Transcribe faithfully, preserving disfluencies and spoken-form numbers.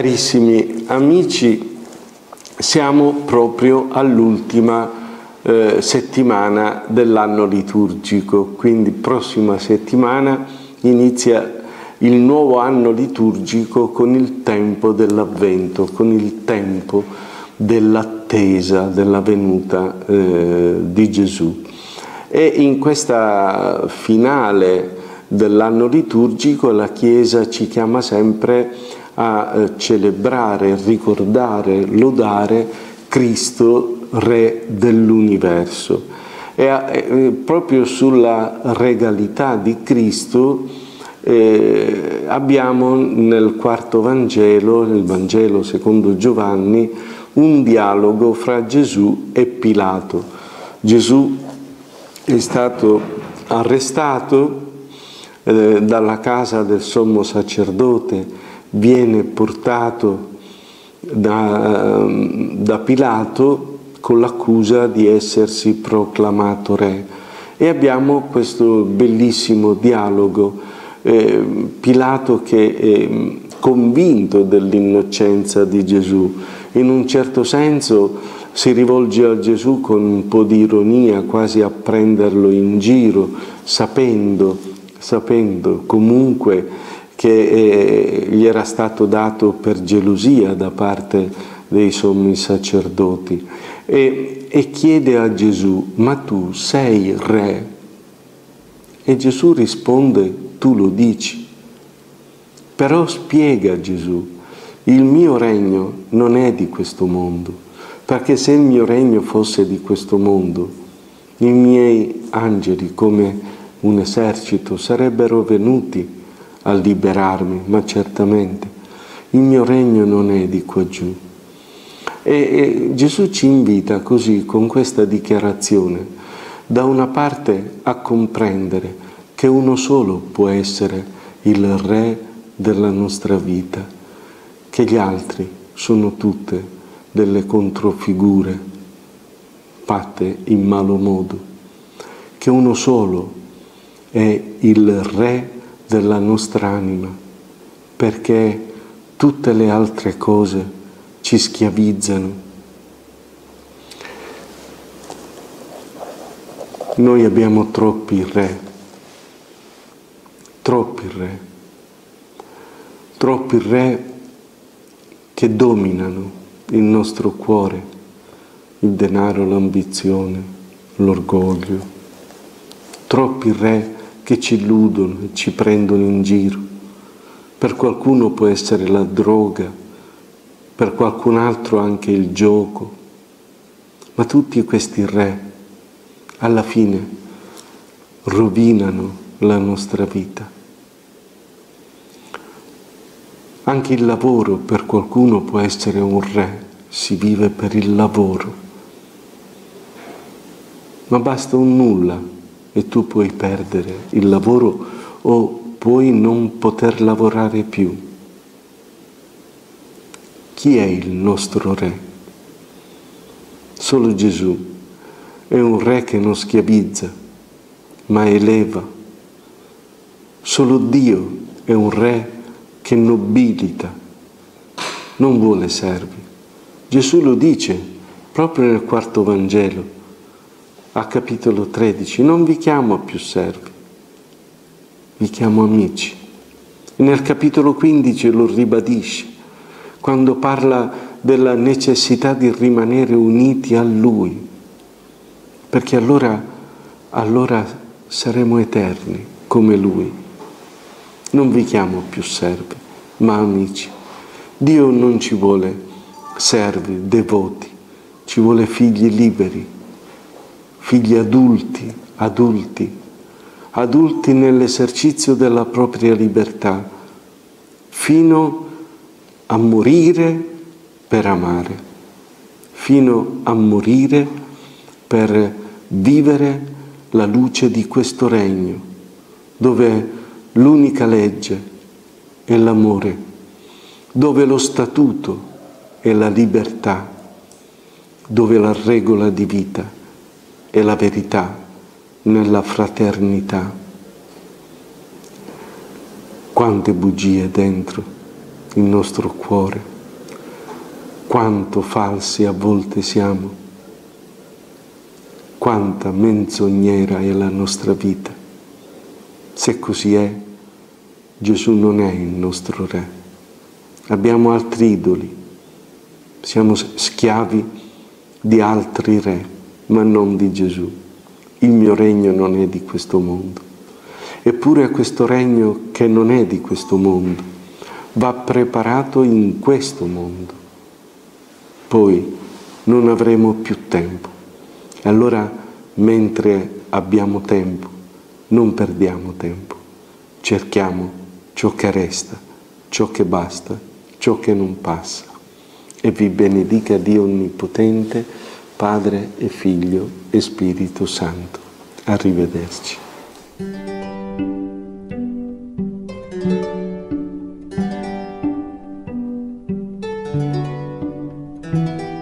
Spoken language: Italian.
Carissimi amici, siamo proprio all'ultima eh, settimana dell'anno liturgico, quindi prossima settimana inizia il nuovo anno liturgico con il tempo dell'Avvento, con il tempo dell'attesa della venuta eh, di Gesù. E in questa finale dell'anno liturgico la Chiesa ci chiama sempre a celebrare, ricordare, lodare Cristo, Re dell'universo. E a, eh, proprio sulla regalità di Cristo eh, abbiamo nel quarto Vangelo, il Vangelo secondo Giovanni, un dialogo fra Gesù e Pilato. Gesù è stato arrestato eh, dalla casa del sommo sacerdote, viene portato da, da Pilato con l'accusa di essersi proclamato re. E abbiamo questo bellissimo dialogo, eh, Pilato che è convinto dell'innocenza di Gesù, in un certo senso si rivolge a Gesù con un po' di ironia, quasi a prenderlo in giro, sapendo, sapendo comunque che eh, gli era stato dato per gelosia da parte dei sommi sacerdoti, e, e chiede a Gesù: ma tu sei re? E Gesù risponde: tu lo dici. Però spiega Gesù: il mio regno non è di questo mondo, perché se il mio regno fosse di questo mondo, i miei angeli come un esercito sarebbero venuti a liberarmi, ma certamente il mio regno non è di qua giù. E, e Gesù ci invita così, con questa dichiarazione, da una parte a comprendere che uno solo può essere il re della nostra vita, che gli altri sono tutte delle controfigure fatte in malo modo, che uno solo è il re della nostra anima, perché tutte le altre cose ci schiavizzano. Noi abbiamo troppi re, troppi re, troppi re che dominano il nostro cuore, il denaro, l'ambizione, l'orgoglio, troppi re che ci illudono e ci prendono in giro. Per qualcuno può essere la droga, per qualcun altro anche il gioco, ma tutti questi re alla fine rovinano la nostra vita. Anche il lavoro per qualcuno può essere un re, si vive per il lavoro, ma basta un nulla e tu puoi perdere il lavoro o puoi non poter lavorare più. Chi è il nostro re? Solo Gesù. È un re che non schiavizza, ma eleva. Solo Dio è un re che nobilita, non vuole servi. Gesù lo dice proprio nel quarto Vangelo, a capitolo tredici: non vi chiamo più servi, vi chiamo amici. E nel capitolo quindici lo ribadisce, quando parla della necessità di rimanere uniti a Lui, perché allora, allora saremo eterni come Lui. Non vi chiamo più servi, ma amici. Dio non ci vuole servi, devoti, ci vuole figli liberi, figli adulti, adulti, adulti nell'esercizio della propria libertà, fino a morire per amare, fino a morire per vivere la luce di questo regno, dove l'unica legge è l'amore, dove lo statuto è la libertà, dove la regola di vita e la verità nella fraternità. Quante bugie dentro il nostro cuore. quanto falsi a volte siamo, quanta menzognera è la nostra vita. Se così è, Gesù non è il nostro Re. Abbiamo altri idoli, siamo schiavi di altri re, ma non di Gesù. Il mio regno non è di questo mondo. Eppure questo regno che non è di questo mondo va preparato in questo mondo. Poi non avremo più tempo. Allora, mentre abbiamo tempo, non perdiamo tempo. Cerchiamo ciò che resta, ciò che basta, ciò che non passa. E vi benedica Dio Onnipotente, Padre e Figlio e Spirito Santo. Arrivederci. Thank you.